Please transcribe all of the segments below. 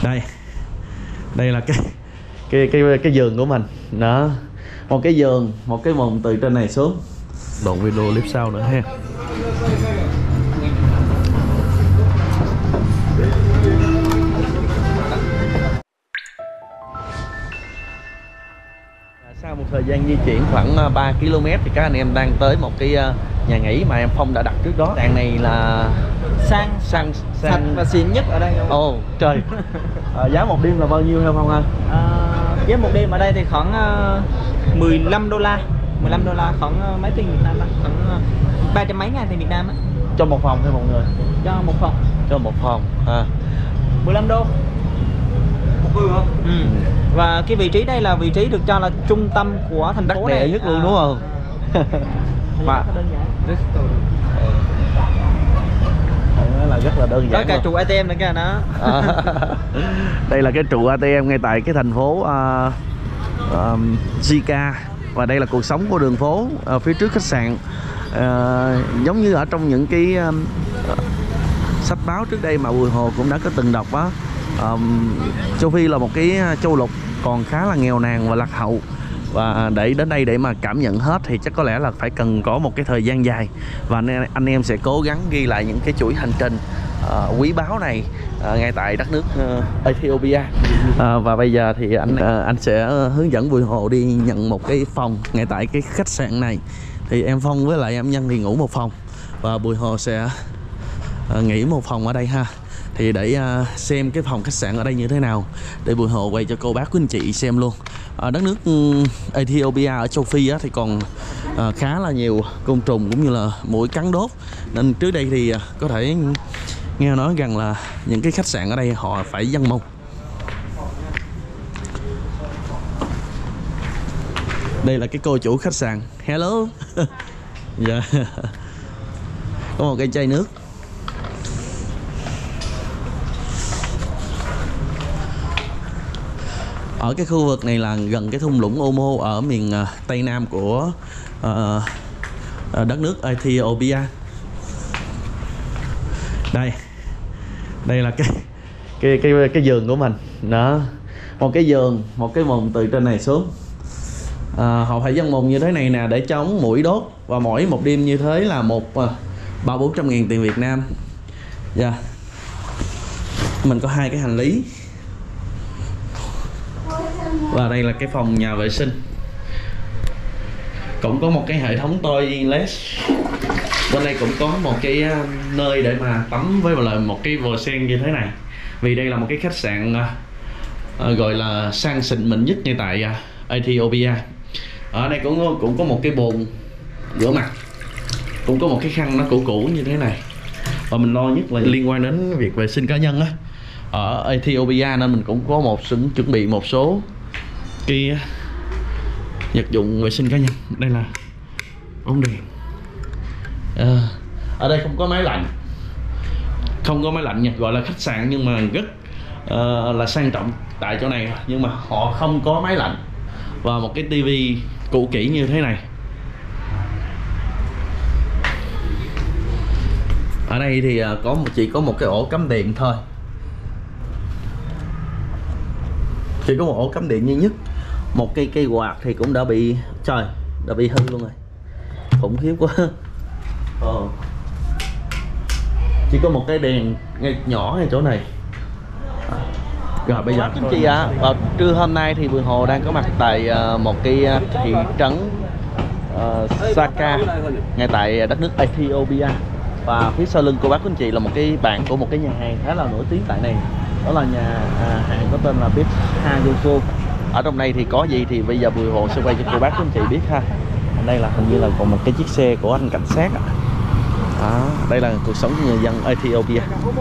Đây là cái giường của mình đó, một cái giường, một cái mùng từ trên này xuống. Đoạn video clip sau nữa ha. Sau một thời gian di chuyển khoảng 3 km thì các anh em đang tới một cái nhà nghỉ mà em Phong đã đặt trước đó. Đàn này là sang sạch và xịn nhất ở đây. Ồ trời. Giá một đêm là bao nhiêu em Phong ha? Giá một đêm ở đây thì khoảng 15 đô la. 15 đô la khoảng mấy tiền Việt Nam đó? Khoảng 300 mấy ngàn tiền Việt Nam á. Cho một phòng hay một người? Cho một phòng. Cho một phòng. 15 đô. Một người hả? Và cái vị trí đây là vị trí được cho là trung tâm của thành phố này. Đắc địa nhất luôn đúng không? Mà là rất là đơn giản. Có cả trụ ATM nữa kìa đó. Đây là cái trụ ATM ngay tại cái thành phố Zika. Và đây là cuộc sống của đường phố phía trước khách sạn. Giống như ở trong những cái sách báo trước đây mà Bùi Hồ cũng đã có từng đọc á. Châu Phi là một cái châu lục còn khá là nghèo nàn và lạc hậu, và để đến đây để mà cảm nhận hết thì chắc có lẽ là phải cần có một cái thời gian dài, và anh em sẽ cố gắng ghi lại những cái chuỗi hành trình quý báu này ngay tại đất nước Ethiopia. Và bây giờ thì anh sẽ hướng dẫn Bùi Hồ đi nhận một cái phòng ngay tại cái khách sạn này. Thì em Phong với lại em Nhân thì ngủ một phòng và Bùi Hồ sẽ nghỉ một phòng ở đây ha. Thì để xem cái phòng khách sạn ở đây như thế nào, để Bùi Hồ quay cho cô bác quý anh chị xem luôn. Đất nước Ethiopia ở châu Phi á, thì còn khá là nhiều côn trùng cũng như là muỗi cắn đốt, nên trước đây thì có thể nghe nói rằng là những cái khách sạn ở đây họ phải dân mông. Đây là cái cô chủ khách sạn. Hello. Dạ. Có một cái chai nước. Ở cái khu vực này là gần cái thung lũng Omo ở miền Tây Nam của đất nước Ethiopia. Đây là cái giường của mình đó, một cái giường, một cái mùng từ trên này xuống. Họ phải dân mùng như thế này nè để chống muỗi đốt, và mỗi một đêm như thế là 300-400 ngàn tiền Việt Nam. Dạ. Mình có 2 cái hành lý. Và đây là cái phòng nhà vệ sinh, cũng có một cái hệ thống toilet. Bên đây cũng có một cái nơi để mà tắm với một cái vòi sen như thế này, vì đây là một cái khách sạn gọi là sang xịn mịn nhất ngay tại Ethiopia. Ở đây cũng có một cái bồn rửa mặt, cũng có một cái khăn nó cũ như thế này. Và mình lo nhất là liên quan đến việc vệ sinh cá nhân á, ở Ethiopia nên mình cũng có chuẩn bị một số cái vật dụng vệ sinh cá nhân. Đây là bóng đèn. Ở đây không có máy lạnh, nha, gọi là khách sạn nhưng mà rất là sang trọng tại chỗ này, nhưng mà họ không có máy lạnh. Và một cái tivi cũ kỹ như thế này. Ở đây thì chỉ có một cái ổ cắm điện thôi, chỉ có một ổ cắm điện duy nhất. Một cây quạt thì cũng đã bị hư luôn rồi, khủng khiếp quá. Chỉ có một cái đèn ngay nhỏ ngay chỗ này. Rồi bây giờ anh chị ạ, vào trưa hôm nay thì Bùi Hồ đang có mặt tại một cái thị trấn Saka ngay tại đất nước Ethiopia. Và phía sau lưng cô bác anh chị là một cái bảng của một cái nhà hàng khá là nổi tiếng tại này. Đó là nhà hàng có tên là Bếp Hayoko. Ở trong đây thì có gì thì bây giờ Bùi Hồ sẽ quay cho cô bác anh chị biết ha. Đây là hình như là còn một cái chiếc xe của anh cảnh sát. Đây là cuộc sống của người dân Ethiopia.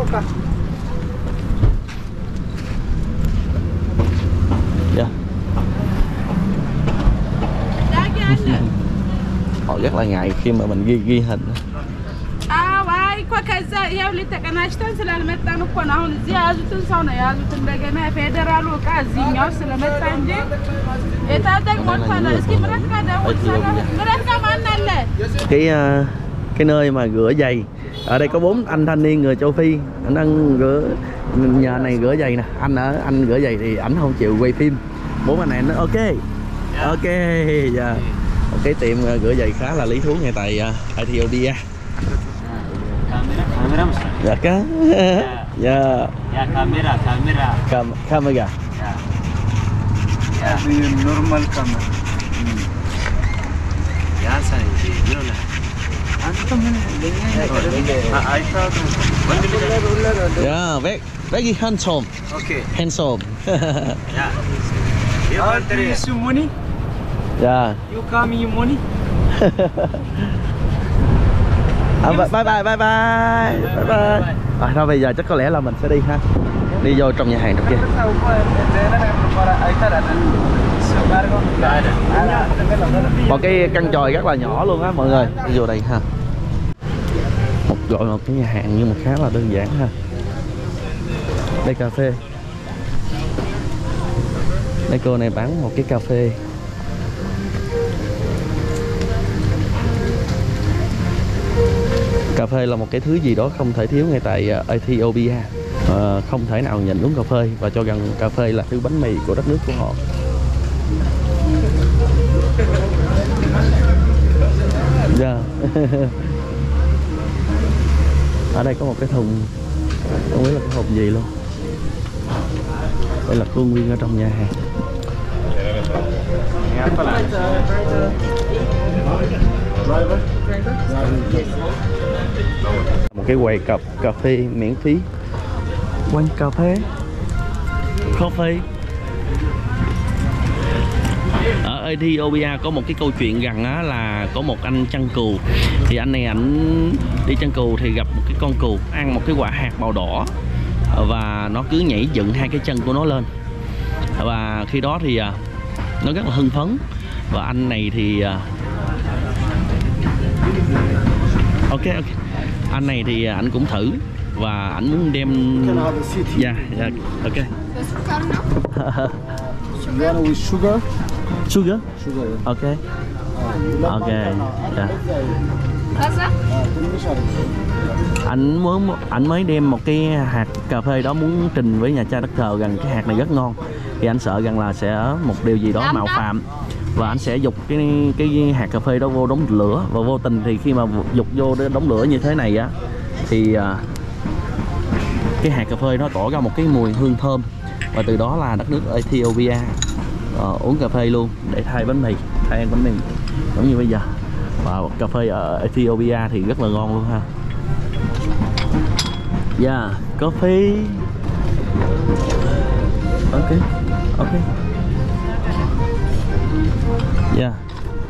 Yeah. Họ rất là ngại khi mà mình ghi hình. ከዛ ያው ለተቀናጅተን ስላልመጣን እኮ ነው። አሁን እዚህ ያዙትን ሰው ነው ያዙት። እንደገና ፌደራሉ ዕቃ እዚህኛው ስለመጣ እንጂ የታጠቅ ሞልቷል። እስኪ ምረት ጋር ደግሞ ምረት ጋር ማን አለ? Cái nơi mà rửa giày. Ở đây có 4 anh thanh niên người châu Phi, anh đang nhờ này gửi giày nè, anh gửi giày thì ảnh không chịu quay phim. Bố anh này nó ok. Ok, dạ. Một cái tiệm gửi giày khá là lý thú ngay tại Ethiopia. Kamera mas. Dạ cá. Dạ. Ya kamera. Camera. Ya normal camera. Ya saya ini lah. Antum Yeah, very handsome. Okay. Handsome. Ya. You want you money? Yeah. You come you money? Bye. Thôi bây giờ chắc có lẽ là mình sẽ đi ha. Đi vô trong nhà hàng trong kia. Một cái căn tròi rất là nhỏ luôn á mọi người. Đi vô đây ha. Gọi một cái nhà hàng nhưng mà khá là đơn giản ha. Đây cà phê. Đây cô này bán một cái cà phê. Cà phê là một cái thứ gì đó không thể thiếu ngay tại Ethiopia. Không thể nào nhìn uống cà phê và cho rằng cà phê là thứ bánh mì của đất nước của họ. Yeah. Ở đây có một cái thùng, không biết là cái hộp gì luôn. Đây là khuôn viên ở trong nhà hàng. Một cái quầy cà phê miễn phí. Quán cà phê coffee. Ở Ethiopia có một cái câu chuyện rằng á, là có một anh chăn cừu. Thì anh này ảnh đi chăn cừu thì gặp một cái con cừu ăn một cái quả hạt màu đỏ. Và nó cứ nhảy dựng hai cái chân của nó lên. Và khi đó thì nó rất là hưng phấn. Và anh này thì ok. Anh này thì anh cũng thử và anh muốn đem. Dạ, ok. Sugar. Sugar? Ok. Ok. Yeah. Anh mới đem một cái hạt cà phê đó muốn trình với nhà cha đất thờ rằng cái hạt này rất ngon. Thì anh sợ rằng là sẽ một điều gì đó mạo phạm và anh sẽ dục cái hạt cà phê đó vô đống lửa. Và vô tình thì khi mà dục vô đống lửa như thế này á thì cái hạt cà phê nó tỏ ra một cái mùi hương thơm. Và từ đó là đất nước Ethiopia uống cà phê luôn để thay bánh mì, thay ăn bánh mì giống như bây giờ. Và cà phê ở Ethiopia thì rất là ngon luôn ha. Yeah, coffee. Ok. Yeah.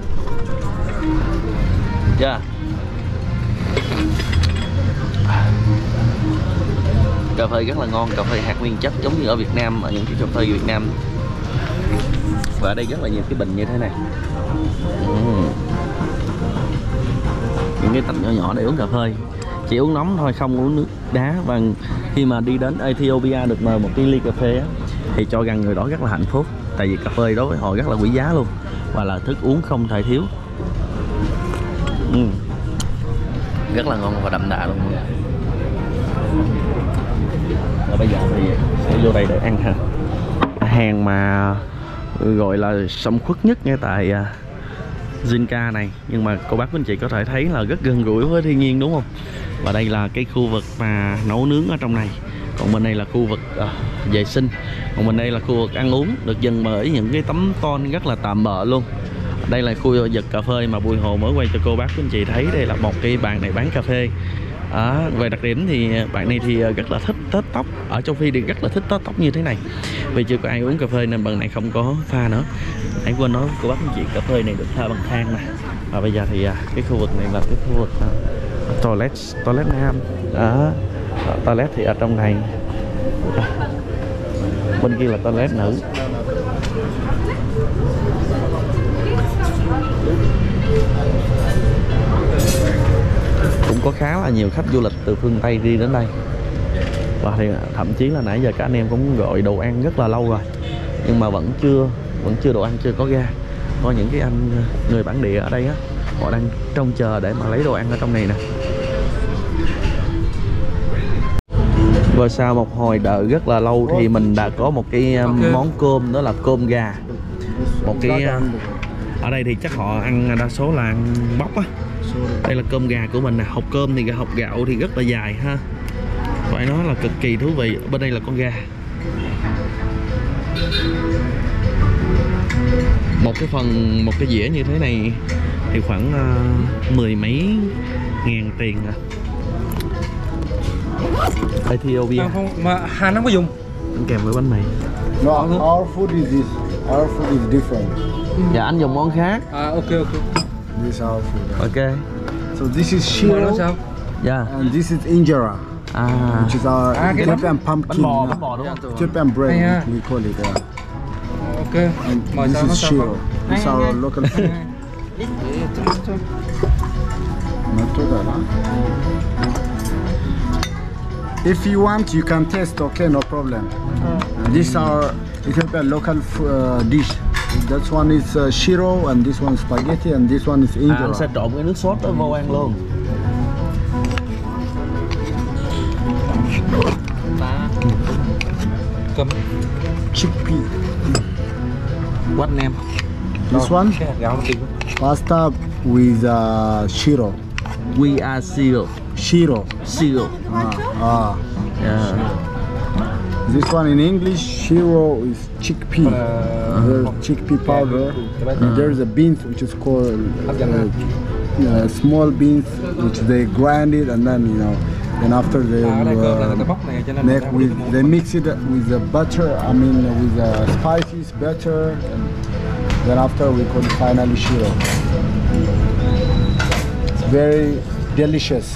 Cà phê rất là ngon, cà phê hạt nguyên chất giống như ở Việt Nam, ở những cái cà phê Việt Nam. Và ở đây rất là nhiều cái bình như thế này. Những cái tách nhỏ nhỏ để uống cà phê. Chỉ uống nóng thôi, không uống nước đá. Và khi mà đi đến Ethiopia được mời một cái ly cà phê á, thì cho rằng người đó rất là hạnh phúc. Tại vì cà phê đối với họ rất là quý giá luôn. Và là thức uống không thể thiếu. Rất là ngon và đậm đà luôn. Và bây giờ thì sẽ vô đây để ăn ha. Hàng mà gọi là sầm uất nhất ngay tại Jinka này. Nhưng mà cô bác quý anh chị có thể thấy là rất gần gũi với thiên nhiên đúng không? Và đây là cái khu vực mà nấu nướng ở trong này. Còn bên đây là khu vực vệ sinh. Còn bên đây là khu vực ăn uống, được dần bởi những cái tấm tôn rất là tạm bợ luôn. Đây là khu vực cà phê mà Bùi Hồ mới quay cho cô bác quý anh chị thấy. Đây là một cái bàn này bán cà phê. Về đặc điểm thì bạn này thì rất là thích tết tóc. Ở châu Phi thì rất là thích tết tóc như thế này. Vì chưa có ai uống cà phê nên bạn này không có pha nữa. Hãy quên nói cô bác anh chị, cà phê này được pha bằng than nè. Và bây giờ thì cái khu vực này là cái khu vực toilet nam. Toilet thì ở trong này. Bên kia là toilet nữ. Cũng có khá là nhiều khách du lịch từ phương Tây đi đến đây. Và thì thậm chí là nãy giờ các anh em cũng gọi đồ ăn rất là lâu rồi, nhưng mà vẫn chưa đồ ăn chưa có ra. Có những cái anh người bản địa ở đây á, họ đang trông chờ để mà lấy đồ ăn ở trong này nè. Và sau một hồi đợi rất là lâu thì mình đã có một cái món cơm, đó là cơm gà. Một cái ở đây thì chắc họ ăn đa số là ăn bóc á. Đây là cơm gà của mình nè. Hộp cơm thì hộp gạo thì rất là dài ha. Phải nói là cực kỳ thú vị. Bên đây là con gà. Một cái dĩa như thế này thì khoảng mười mấy ngàn tiền à. Ethiopia. Không, mà Hàn không có dùng. Ăn kèm với bánh mì. No, our food is this. Our food is different. Dạ anh dùng món khác. Ok. This is our food. Ok. So this is Mà nó shiro sao? Dạ. and this is injera, which is our cái Ethiopian Bánh pumpkin. bò đúng không? Ethiopian bread, Hay ha. we call it. Ok. And Mời this sao nó is sao shiro. không? This is our local food. Not too bad, huh? If you want, you can taste. Okay, no problem. This is our Ethiopian local dish. That one is shiro, and this one is spaghetti, and this one is Anh injera. sẽ trộn cái nước sốt đó vô ăn luôn. Cơm. Chickpea. Quách nem. This one, Cái hạt gạo nó tiền. pasta with shiro. We are zero. Shiro. Zero. Yeah. This one in English, shiro is chickpea. There's chickpea powder. And there's a beans which is called small beans, which they grind it, and then then after they Ở đây cơm là người ta bóc này cho nên make they mix it with the butter. I mean with the spices, butter, and then after we call it finally shiro. It's very delicious.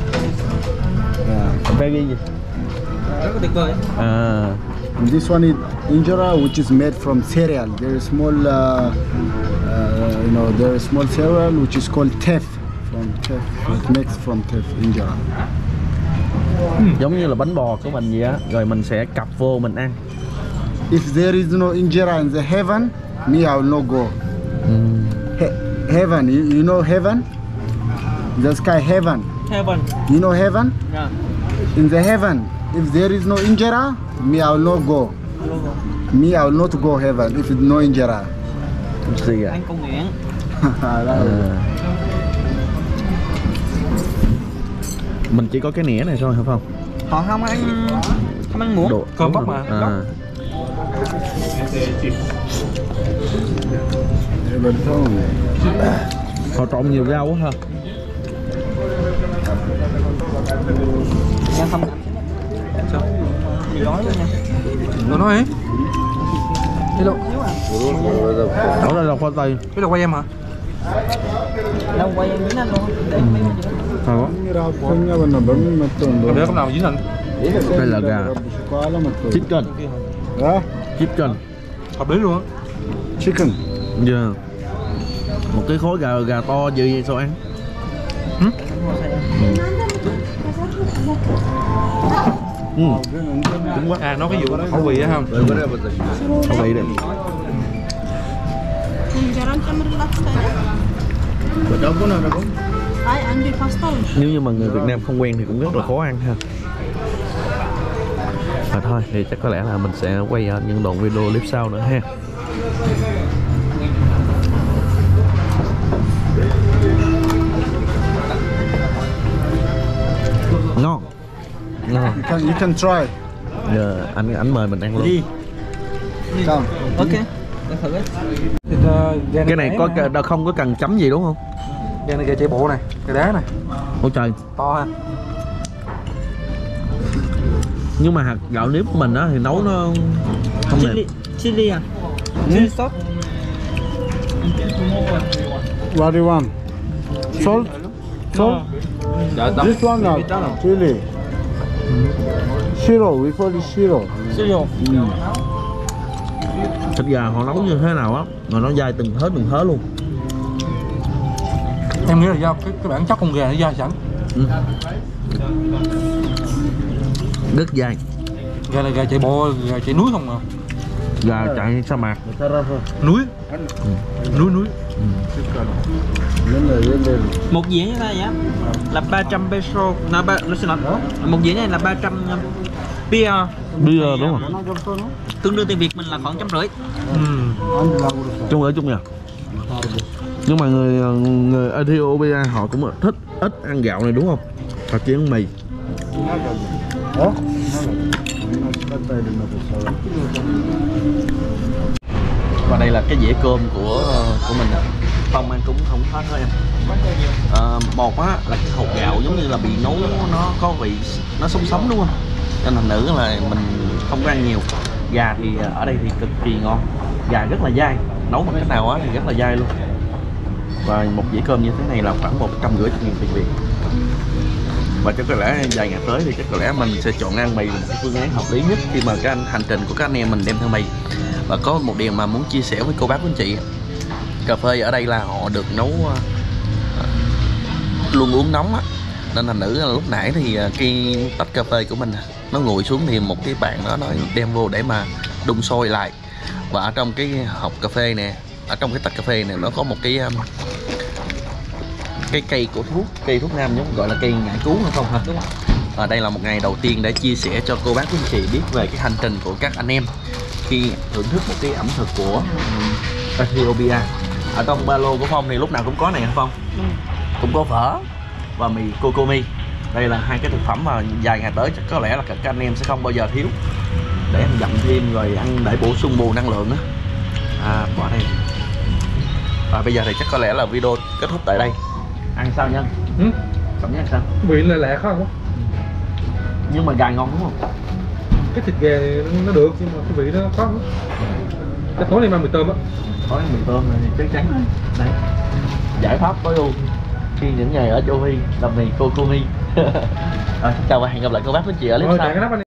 Yeah. Very gì? Rất là tuyệt vời. And this one is injera, which is made from cereal. There is small, there is small cereal which is called teff. From teff, it makes from teff injera. Giống như là bánh bò của mình vậy á, rồi mình sẽ cặp vô mình ăn. If there is no injera in the heaven, me I will not go. Heaven, you know heaven? The sky heaven. Heaven. You know heaven? Yeah. In the heaven, if there is no injera, me I will not go. Me I will not go heaven if it's no injera. Gì à? Anh cầu nguyện. Mình chỉ có cái nĩa này thôi phải không? Họ không ăn muỗng. Cơm bóc mà. Họ trộn nhiều rau quá ha. Em không Sao? mì gói luôn nha. Nó nói ấy. Cái đâu? Đó là khoai tây. Cái đâu quay em hả? Đâu quay em với anh luôn. Để mấy người nữa. Đó. Để hôm nào dính anh. Đây là gà chicken. Chicken. Hợp lý luôn á. Chicken. Yeah. Một cái khối gà to gì vậy sao ăn? Đúng quá. À, nó cái vụ khẩu vị á không? Khẩu vị đây. Nếu như mà người Việt Nam không quen thì cũng rất là khó ăn ha. Mà thôi thì chắc có lẽ là mình sẽ quay những đoạn video clip sau nữa ha. Ngon. Ngon. You can try. Giờ anh mời mình ăn luôn. Come. Ok. Để thử ấy. Cái này có không có cần chấm gì đúng không? Đây này, gà chạy bộ này, cái đá này. Ôi trời. To ha. Nhưng mà hạt gạo nếp của mình á thì nấu nó không đẹp. Chili à? Chili sauce. What do you want? Salt? Salt? This one now, chili. Shiro, we call it shiro. Chili. Thịt gà họ nấu như thế nào á mà nó dai từng thớ luôn. Em nghĩ là do cái bản chất con gà nó dai sẵn. Rất dai. Gà này gà chạy bộ, gà chạy núi không à? Gà chạy sa mạc. Núi. Núi. Một dĩa như thế này á là 300 peso. Xin lỗi. Một dĩa này là 300 Bia Bây giờ đúng không? tương đương tiền Việt mình là khoảng 150. Chung ở chung nha. Nhưng mà người Ethiopia họ cũng thích ít ăn gạo này đúng không? Họ chỉ ăn mì. Và đây là cái dĩa cơm của mình. Phong ăn cũng không hết thôi em. Một á là cái hột gạo giống như là bị nấu nó có vị nó sống đúng không? Cho nên thành nữ là mình không có ăn nhiều. Gà thì ở đây thì cực kỳ ngon, gà rất là dai, nấu bằng cách nào á thì rất là dai luôn. Và một dĩa cơm như thế này là khoảng 150.000 tiền Việt. Và chắc có lẽ vài ngày tới thì chắc có lẽ mình sẽ chọn ăn mì là một cái phương án hợp lý nhất khi mà cái hành trình của các anh em mình đem theo mì. Và có một điều mà muốn chia sẻ với cô bác quý anh chị, cà phê ở đây là họ được nấu luôn uống nóng á, nên thành nữ là lúc nãy thì cái tách cà phê của mình nó nguội xuống thì một cái bạn đó nó đem vô để mà đun sôi lại. Và ở trong cái hộp cà phê nè, ở trong cái tách cà phê này nó có một cái cây của cây thuốc nam giống gọi là cây ngải cứu không hả? Đúng không? Và đây là một ngày đầu tiên để chia sẻ cho cô bác quý anh chị biết về cái hành trình của các anh em khi thưởng thức một cái ẩm thực của Ethiopia. Ở trong ba lô của Phong thì lúc nào cũng có này hả Phong? Cũng có phở và mì kokomi. Đây là hai cái thực phẩm mà vài ngày tới chắc có lẽ là các anh em sẽ không bao giờ thiếu, để ăn dặm thêm rồi ăn để bổ sung bù năng lượng á. Bỏ đây. Và bây giờ thì chắc có lẽ là video kết thúc tại đây. Ăn sao Nhân? Cảm giác sao? Vị là lẹ không? Nhưng mà gà ngon đúng không? Cái thịt gà nó được nhưng mà cái vị nó khó. Cái tối nay mang mì tôm á. Tối mì tôm này thì chắc chắn đấy. Giải pháp tối ưu khi những ngày ở châu Phi làm mì kokomi. Chào và hẹn gặp lại cô bác với chị ở clip sau.